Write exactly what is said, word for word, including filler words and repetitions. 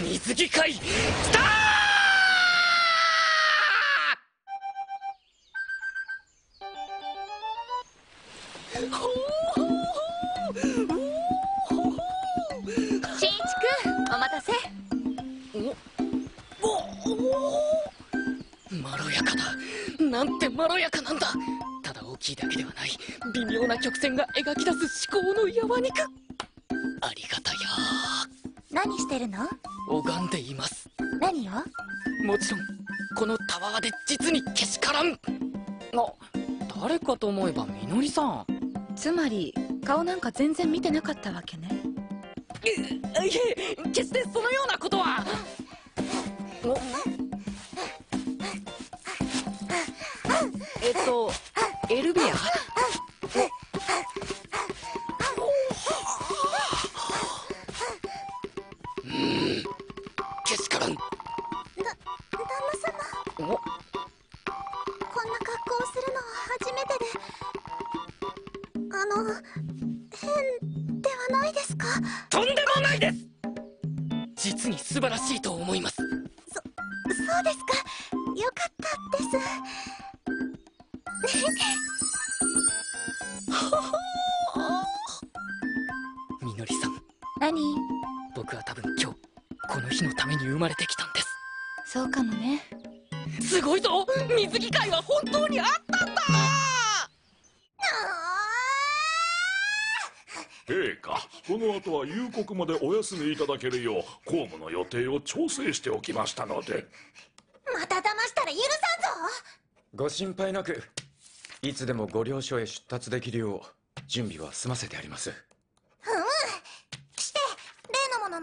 水着会スター新一くん、お待たせ。 おおまろやかだ。なんてまろやかなんだ。ただ大きいだけではない、微妙な曲線が描き出す思考のやわ肉。ありがたや。 何してるの？ 拝んでいます。 何を？ もちろんこのたわわで実にけしからん。あ、誰かと思えばみのりさん。 つまり顔なんか全然見てなかったわけね。 いえ、決してそのようなことは。おえっとエルビア。うん、けしからん。だ旦那様、 おこんな格好をするのは初めてで、あの変ではないですか？ とんでもないです。実に素晴らしいと思います。 そそうですか。よかったです。 みのりさん、 何？ 僕は多分今日この日のために生まれてきたんです。 そうかもね。 すごいぞ、水着会は本当にあったんだ。 陛下、この後は夕刻までお休みいただけるよう公務の予定を調整しておきましたので。 また騙したら許さんぞ。 ご心配なく、いつでもご了所へ出立できるよう準備は済ませてあります。